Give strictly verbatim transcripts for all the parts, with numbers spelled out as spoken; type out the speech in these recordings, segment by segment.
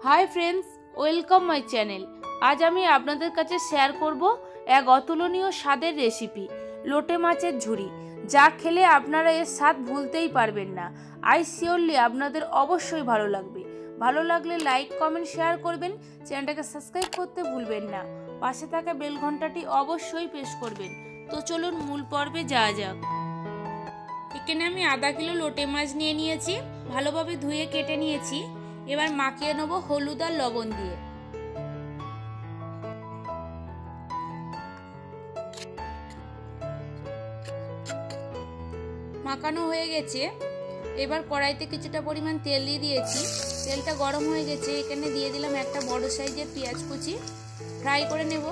High friends welcome my channel. आज आमी आपनादेर काछे शेयर करब एक अतुलनीय स्वादेर रेसिपि लोटे माछेर झुड़ी, जा खेले आपनारा एर स्वाद भूलतेई पारबेन ना। आई शियोरली आपनादेर अवश्यई भालो लागबे। भालो लागले लाइक कमेंट शेयर करबेन, चैनलटाके सबस्क्राइब करते भूलबेन ना। पाशे थाका बेल घंटाटी अवश्यई प्रेस करबेन। तो चलुन मूल पर्वे जाওয়া যাক। এখানে আমি आधा किलो लोटे माछ নিয়ে নিয়েছি, ভালোভাবে ধুয়ে কেটে নিয়েছি। এবার মাখিয়ে নেব হলুদ আর লবণ দিয়ে। মাখানো হয়ে গেছে। এবার কড়াইতে কিছুটা পরিমাণ তেল দিয়ে দিয়েছি। তেলটা গরম হয়ে গেছে, এখানে দিয়ে দিলাম একটা বড় সাইজের পেঁয়াজ কুচি। ফ্রাই করে নেব।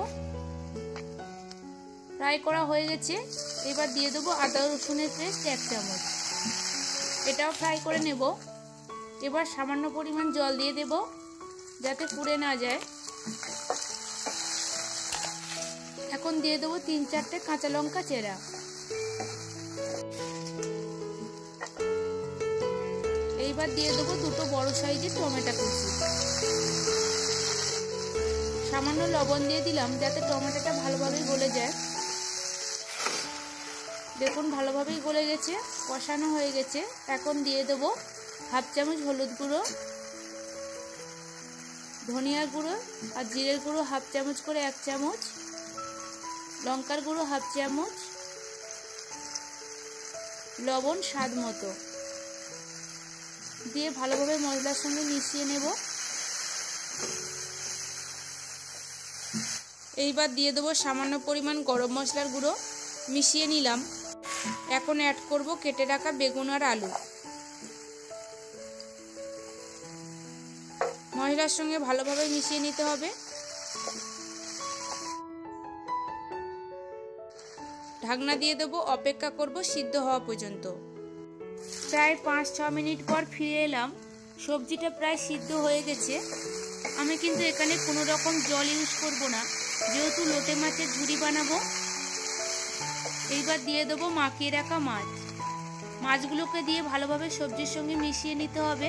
ফ্রাই করা হয়ে গেছে। এবার দিয়ে দেবো আদা রসুনের পেস্ট এক চামচ, এটাও ফ্রাই করে নেব। এবার সামান্য পরিমাণ জল দিয়ে দেব যাতে পুড়ে না যায়। এখন দিয়ে দেবো তিন চারটে কাঁচা লঙ্কা চেরা। এইবার দিয়ে দেবো দুটো বড় সাইজের টমেটো কুচি। সামান্য লবণ দিয়ে দিলাম যাতে টমেটোটা ভালোভাবে গলে যায়। দেখুন ভালোভাবেই গলে গেছে, কষানো হয়ে গেছে। এখন দিয়ে দেবো হাফ চামচ হলুদ গুঁড়ো, ধনিয়ার গুঁড়ো আর জিরের গুঁড়ো হাফ চামচ করে এক চামচ, লঙ্কার গুঁড়ো হাফ চামচ, লবণ স্বাদ মতো দিয়ে ভালোভাবে মশলার সঙ্গে মিশিয়ে নেব। এইবার দিয়ে দেবো সামান্য পরিমাণ গরম মশলার গুঁড়ো, মিশিয়ে নিলাম। এখন অ্যাড করব কেটে রাখা বেগুন আর আলু। মশলার সঙ্গে ভালোভাবে মিশিয়ে নিতে হবে। ঢাকনা দিয়ে দেবো, অপেক্ষা করব সিদ্ধ হওয়া পর্যন্ত। প্রায় পাঁচ ছ মিনিট পর ফিরে এলাম। সবজিটা প্রায় সিদ্ধ হয়ে গেছে। আমি কিন্তু এখানে কোনো রকম জল ইউজ করব না, যেহেতু লোটে মাছের ঝুড়ি বানাবো। এইবার দিয়ে দেবো মাখিয়ে রাখা মাছ। মাছগুলোকে দিয়ে ভালোভাবে সবজির সঙ্গে মিশিয়ে নিতে হবে।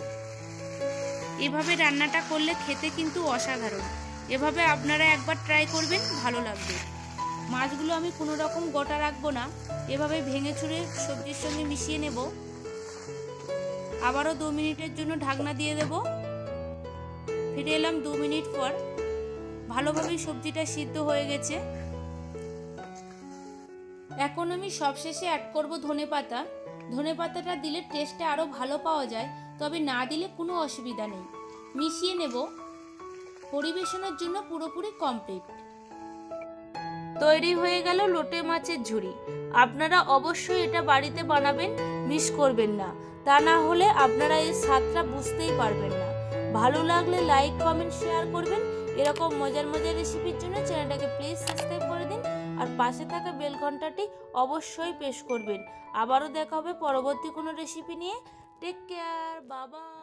এভাবে রান্নাটা করলে খেতে কিন্তু অসাধারণ। এভাবে আপনারা একবার ট্রাই করবেন, ভালো লাগবে। মাছগুলো আমি কোনো রকম গোটা রাখবো না, এভাবে ভেঙে ছুঁড়ে সবজির সঙ্গে মিশিয়ে নেব। আবারও দু মিনিটের জন্য ঢাকনা দিয়ে দেব। ফিরে এলাম দু মিনিট পর। ভালোভাবেই সবজিটা সিদ্ধ হয়ে গেছে। এখন আমি সবশেষে অ্যাড করব ধনে পাতা। ধনে পাতাটা দিলে টেস্টটা আরও ভালো পাওয়া যায়, তবে না দিলে কোনো অসুবিধা নেই। মিশিয়ে নেব। পরিবেশনের জন্য পুরোপুরি কমপ্লিট। তৈরি হয়ে গেল লোটে মাছের ঝুড়ি। আপনারা অবশ্যই এটা বাড়িতে বানাবেন, মিস করবেন না। তা না হলে আপনারা এই স্বাদটা বুঝতেই পারবেন না। ভালো লাগলে লাইক কমেন্ট শেয়ার করবেন। এরকম মজার মজার রেসিপির জন্য চ্যানেলটাকে প্লিজ সাবস্ক্রাইব করে দিন আর পাশে থাকা বেল ঘন্টাটি অবশ্যই প্রেস করবেন। আবারও দেখা হবে পরবর্তী কোনো রেসিপি নিয়ে। টেক কেয়ার, বাবা।